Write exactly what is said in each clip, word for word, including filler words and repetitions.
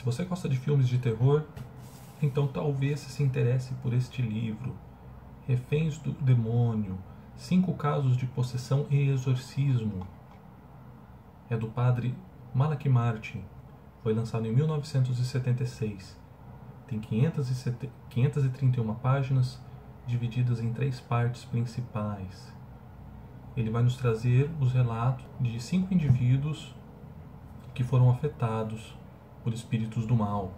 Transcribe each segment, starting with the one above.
Se você gosta de filmes de terror, então talvez se interesse por este livro, Reféns do Demônio, Cinco Casos de Possessão e Exorcismo. É do padre Malachi Martin, foi lançado em mil novecentos e setenta e seis. Tem quinhentas e trinta e uma páginas, divididas em três partes principais. Ele vai nos trazer os relatos de cinco indivíduos que foram afetados por espíritos do mal.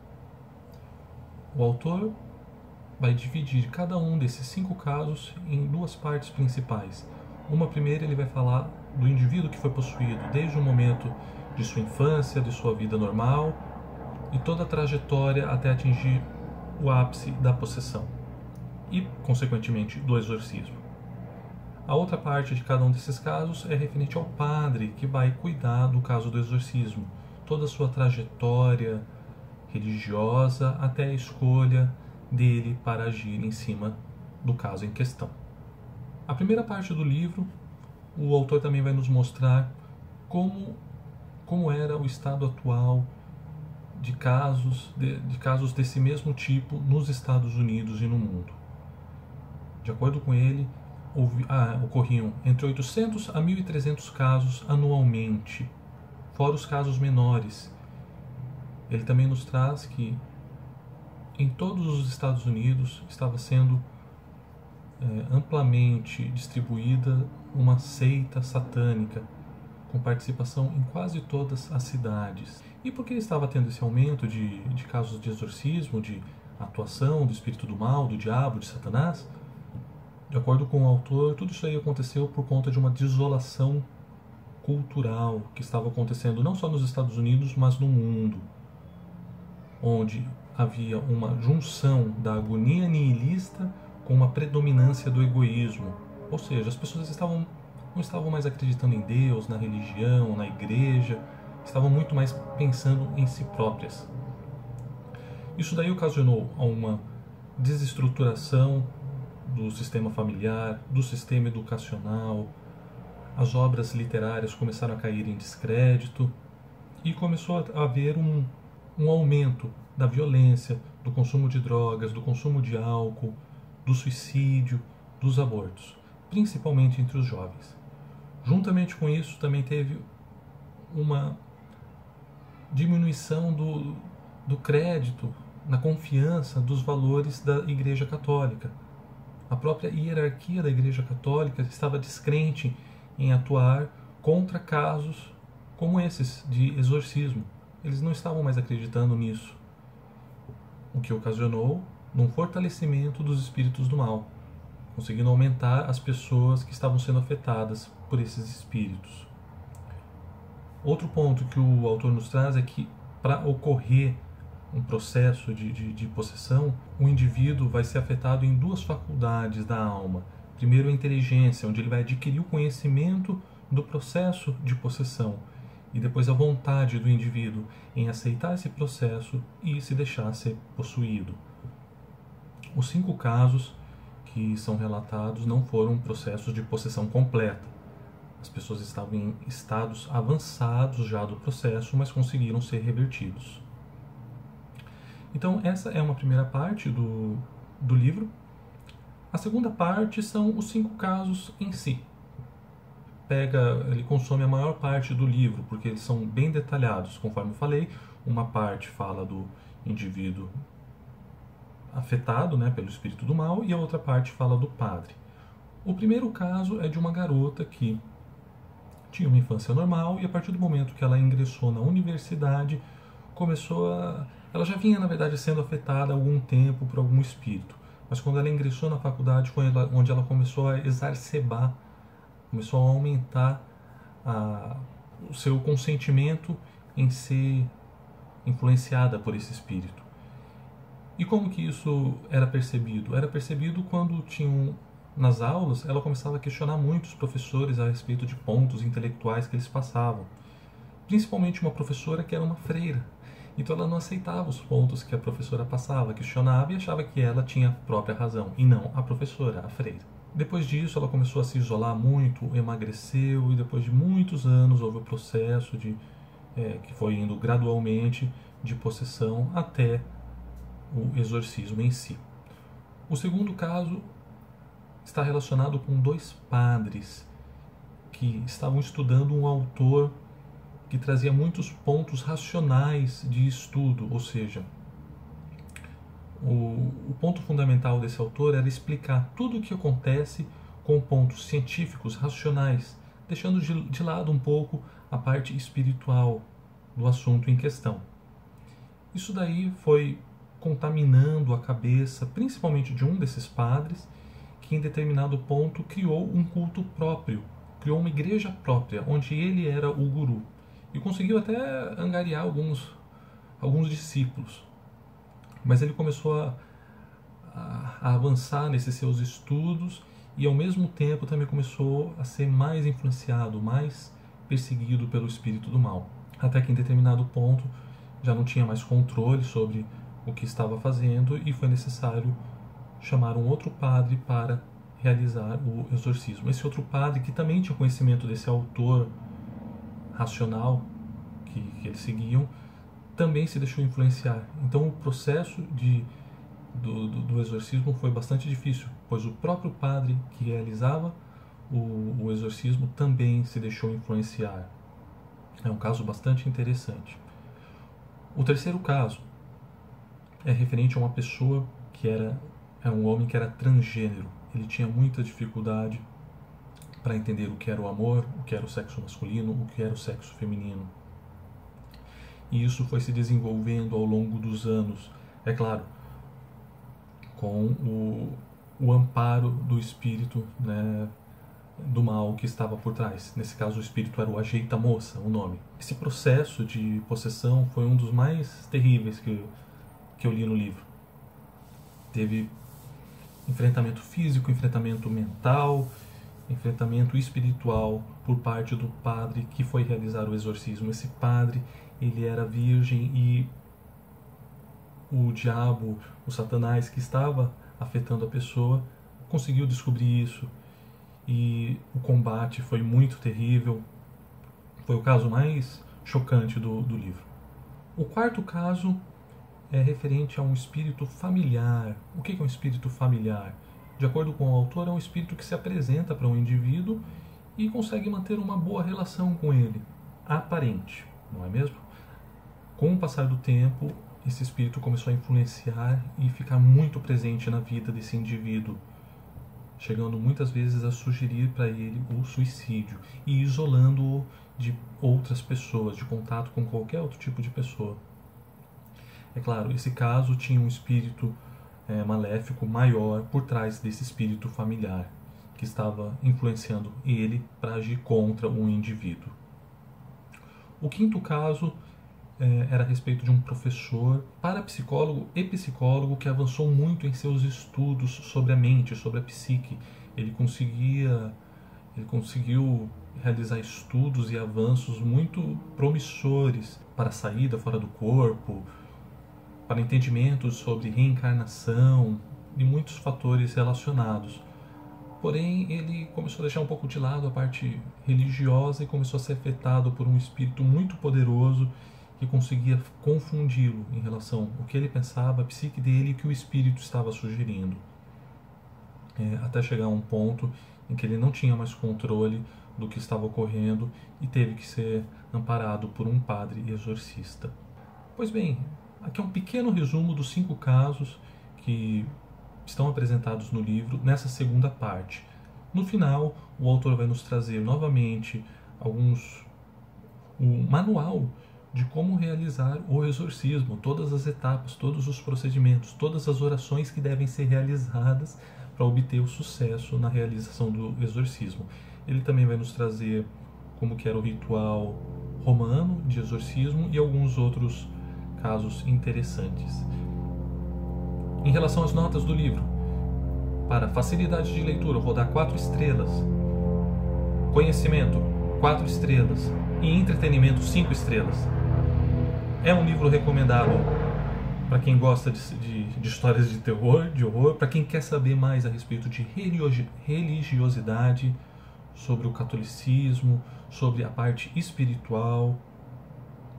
O autor vai dividir cada um desses cinco casos em duas partes principais. Uma primeira ele vai falar do indivíduo que foi possuído desde o momento de sua infância, de sua vida normal e toda a trajetória até atingir o ápice da possessão e, consequentemente, do exorcismo. A outra parte de cada um desses casos é referente ao padre que vai cuidar do caso do exorcismo, toda a sua trajetória religiosa até a escolha dele para agir em cima do caso em questão. A primeira parte do livro, o autor também vai nos mostrar como, como era o estado atual de casos, de, de casos desse mesmo tipo nos Estados Unidos e no mundo. De acordo com ele, houve, ah, ocorriam entre oitocentos a mil e trezentos casos anualmente, fora os casos menores. Ele também nos traz que em todos os Estados Unidos estava sendo é, amplamente distribuída uma seita satânica, com participação em quase todas as cidades. E por que estava tendo esse aumento de, de casos de exorcismo, de atuação do espírito do mal, do diabo, de Satanás? De acordo com o autor, tudo isso aí aconteceu por conta de uma desolação cultural que estava acontecendo não só nos Estados Unidos, mas no mundo, onde havia uma junção da agonia nihilista com uma predominância do egoísmo. Ou seja, as pessoas estavam, não estavam mais acreditando em Deus, na religião, na igreja, estavam muito mais pensando em si próprias. Isso daí ocasionou uma desestruturação do sistema familiar, do sistema educacional, as obras literárias começaram a cair em descrédito e começou a haver um, um aumento da violência, do consumo de drogas, do consumo de álcool, do suicídio, dos abortos, principalmente entre os jovens. Juntamente com isso, também teve uma diminuição do, do crédito, na confiança dos valores da Igreja Católica. A própria hierarquia da Igreja Católica estava descrente em atuar contra casos como esses de exorcismo. Eles não estavam mais acreditando nisso, o que ocasionou um fortalecimento dos espíritos do mal, conseguindo aumentar as pessoas que estavam sendo afetadas por esses espíritos. Outro ponto que o autor nos traz é que, para ocorrer um processo de, de, de possessão, o indivíduo vai ser afetado em duas faculdades da alma. Primeiro, a inteligência, onde ele vai adquirir o conhecimento do processo de possessão, e depois a vontade do indivíduo em aceitar esse processo e se deixar ser possuído. Os cinco casos que são relatados não foram processos de possessão completa. As pessoas estavam em estados avançados já do processo, mas conseguiram ser revertidos. Então essa é uma primeira parte do, do livro. A segunda parte são os cinco casos em si. Pega, ele consome a maior parte do livro, porque eles são bem detalhados, conforme eu falei. Uma parte fala do indivíduo afetado, né, pelo espírito do mal, e a outra parte fala do padre. O primeiro caso é de uma garota que tinha uma infância normal e a partir do momento que ela ingressou na universidade, começou a... Ela já vinha, na verdade, sendo afetada há algum tempo por algum espírito, mas quando ela ingressou na faculdade, onde ela começou a exacerbar, começou a aumentar a, o seu consentimento em ser influenciada por esse espírito. E como que isso era percebido? Era percebido quando tinham, nas aulas, ela começava a questionar muito os professores a respeito de pontos intelectuais que eles passavam. Principalmente uma professora que era uma freira. Então ela não aceitava os pontos que a professora passava, questionava e achava que ela tinha a própria razão, e não a professora, a freira. Depois disso ela começou a se isolar muito, emagreceu, e depois de muitos anos houve o processo de, é, que foi indo gradualmente de possessão até o exorcismo em si. O segundo caso está relacionado com dois padres que estavam estudando um autor que trazia muitos pontos racionais de estudo, ou seja, o, o ponto fundamental desse autor era explicar tudo o que acontece com pontos científicos, racionais, deixando de, de lado um pouco a parte espiritual do assunto em questão. Isso daí foi contaminando a cabeça, principalmente de um desses padres, que em determinado ponto criou um culto próprio, criou uma igreja própria, onde ele era o guru, e conseguiu até angariar alguns, alguns discípulos. Mas ele começou a, a, a avançar nesses seus estudos e ao mesmo tempo também começou a ser mais influenciado, mais perseguido pelo espírito do mal. Até que em determinado ponto já não tinha mais controle sobre o que estava fazendo e foi necessário chamar um outro padre para realizar o exorcismo. Esse outro padre, que também tinha conhecimento desse autor racional que, que eles seguiam, também se deixou influenciar. Então o processo de, do, do, do exorcismo foi bastante difícil, pois o próprio padre que realizava o, o exorcismo também se deixou influenciar. É um caso bastante interessante. O terceiro caso é referente a uma pessoa que era, era um homem que era transgênero. Ele tinha muita dificuldade para entender o que era o amor, o que era o sexo masculino, o que era o sexo feminino. E isso foi se desenvolvendo ao longo dos anos, é claro, com o, o amparo do espírito, né, do mal que estava por trás. Nesse caso, o espírito era o ajeita-moça, o nome. Esse processo de possessão foi um dos mais terríveis que eu, que eu li no livro. Teve enfrentamento físico, enfrentamento mental, enfrentamento espiritual por parte do padre que foi realizar o exorcismo. Esse padre, ele era virgem e o diabo, o Satanás que estava afetando a pessoa, conseguiu descobrir isso e o combate foi muito terrível. Foi o caso mais chocante do, do livro. O quarto caso é referente a um espírito familiar. O que é um espírito familiar? De acordo com o autor, é um espírito que se apresenta para um indivíduo e consegue manter uma boa relação com ele, aparente, não é mesmo? Com o passar do tempo, esse espírito começou a influenciar e ficar muito presente na vida desse indivíduo, chegando muitas vezes a sugerir para ele o suicídio e isolando-o de outras pessoas, de contato com qualquer outro tipo de pessoa. É claro, esse caso tinha um espírito é, maléfico maior por trás desse espírito familiar, que estava influenciando ele para agir contra um indivíduo. O quinto caso é, era a respeito de um professor parapsicólogo e psicólogo que avançou muito em seus estudos sobre a mente, sobre a psique. Ele conseguia, ele conseguiu realizar estudos e avanços muito promissores para a saída fora do corpo, para entendimentos sobre reencarnação e muitos fatores relacionados. Porém, ele começou a deixar um pouco de lado a parte religiosa e começou a ser afetado por um espírito muito poderoso que conseguia confundi-lo em relação ao que ele pensava, a psique dele e o que o espírito estava sugerindo. É, até chegar a um ponto em que ele não tinha mais controle do que estava ocorrendo e teve que ser amparado por um padre exorcista. Pois bem, aqui é um pequeno resumo dos cinco casos que estão apresentados no livro nessa segunda parte. No final, o autor vai nos trazer novamente alguns o manual de como realizar o exorcismo, todas as etapas, todos os procedimentos, todas as orações que devem ser realizadas para obter o sucesso na realização do exorcismo. Ele também vai nos trazer como que era o ritual romano de exorcismo e alguns outros casos interessantes. Em relação às notas do livro, para facilidade de leitura, eu vou dar quatro estrelas. Conhecimento, quatro estrelas. E entretenimento, cinco estrelas. É um livro recomendado para quem gosta de, de, de histórias de terror, de horror, para quem quer saber mais a respeito de religiosidade, sobre o catolicismo, sobre a parte espiritual.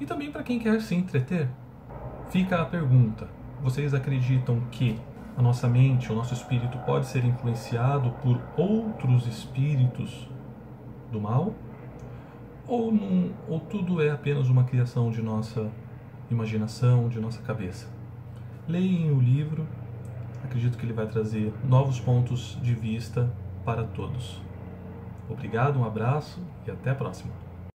E também para quem quer se entreter, fica a pergunta: vocês acreditam que a nossa mente, o nosso espírito pode ser influenciado por outros espíritos do mal? Ou, não, ou tudo é apenas uma criação de nossa imaginação, de nossa cabeça? Leiam o livro, acredito que ele vai trazer novos pontos de vista para todos. Obrigado, um abraço e até a próxima.